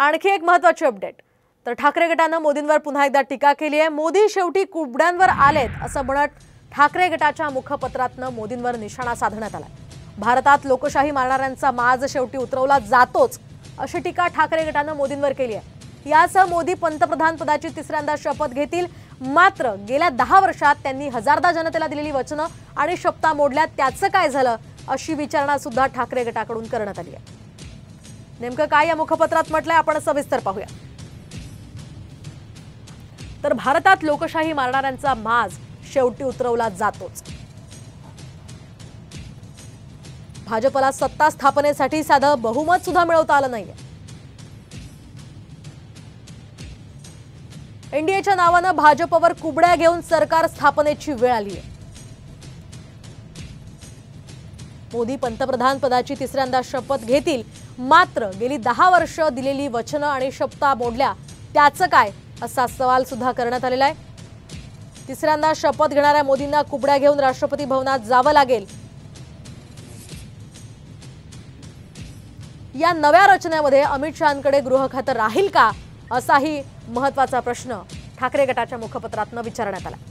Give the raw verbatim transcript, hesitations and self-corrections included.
आणखी एक महत्त्वाची अपडेट। तर ठाकरे गटानं मोदींवर पुन्हा एकदा टीका केली आहे। मोदी शेवटी कुबड्यांवर आलेत असं म्हणत ठाकरे गटाच्या मुखपत्रातनं मोदींवर निशाणा साधण्यात आला। भारतात लोकशाही मारणाऱ्यांचा माज शेवटी उतरवला जातोच अशी टीका ठाकरे गटानं मोदींवर केली आहे। यासह मोदी पंतप्रधान पदाची तिसऱ्यांदा शपथ घेतील, मात्र गेल्या दहा वर्षात त्यांनी हजारदा जनतेला दिलेली वचनं आणि शपथा मोडल्या, त्याचं काय झालं अशी विचारणा सुद्धा ठाकरे गटाकडून करण्यात आली आहे। नेमकं काय या मुखपत्रात म्हटलंय आपण सविस्तर पाहूया। तर भारतात लोकशाही मारणाऱ्यांचा माज शेवटी उतरवला जातोच। भाजपला सत्ता स्थापनेसाठी साधं बहुमत सुद्धा मिळवता आलं नाहीये। एनडीएच्या नावानं भाजपवर कुबड्या घेऊन सरकार स्थापनेची वेळ आली आहे। मोदी पंतप्रधान पदाची तिसऱ्यांदा शपथ घेतील, मात्र गेली दहा वर्ष दिलेली वचनं आणि शपथा मोडल्या, त्याचं काय असा सवाल सुद्धा करण्यात आलेला आहे। तिसऱ्यांदा शपथ घेणाऱ्या मोदींना कुबड्या घेऊन राष्ट्रपती भवनात जावं लागेल। या नव्या रचनेमध्ये अमित शहांकडे गृह खातं राहील का असाही महत्त्वाचा प्रश्न ठाकरे गटाच्या मुखपत्रातनं विचारण्यात आला।